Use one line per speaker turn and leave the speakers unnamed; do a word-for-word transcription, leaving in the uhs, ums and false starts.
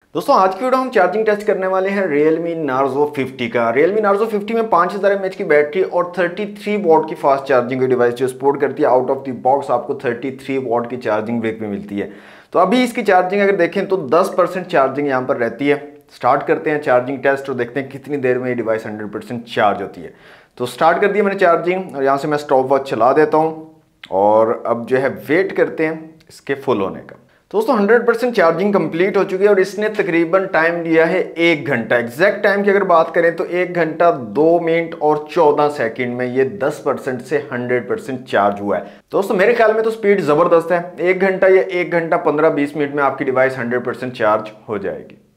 दोस्तों आज की वीडियो हम चार्जिंग टेस्ट करने वाले हैं Realme Narzo फिफ्टी का। Realme Narzo फिफ्टी में पाँच हज़ार एम एच की बैटरी और तैंतीस वॉट की फास्ट चार्जिंग की डिवाइस जो सपोर्ट करती है। आउट ऑफ द बॉक्स आपको तैंतीस वॉट की चार्जिंग ब्रेक में मिलती है। तो अभी इसकी चार्जिंग अगर देखें तो दस परसेंट चार्जिंग यहाँ पर रहती है। स्टार्ट करते हैं चार्जिंग टेस्ट और देखते हैं कितनी देर में ये डिवाइस हंड्रेड परसेंट चार्ज होती है। तो स्टार्ट कर दिया मैंने चार्जिंग और यहाँ से मैं स्टॉप वॉच चला देता हूँ और अब जो है वेट करते हैं इसके फुल होने का। दोस्तों हंड्रेड परसेंट चार्जिंग कंप्लीट हो चुकी है और इसने तकरीबन टाइम लिया है एक घंटा। एग्जैक्ट टाइम की अगर बात करें तो एक घंटा दो मिनट और चौदह सेकंड में ये दस परसेंट से हंड्रेड परसेंट चार्ज हुआ है। दोस्तों मेरे ख्याल में तो स्पीड जबरदस्त है। एक घंटा या एक घंटा पंद्रह बीस मिनट में आपकी डिवाइस हंड्रेड परसेंट चार्ज हो जाएगी।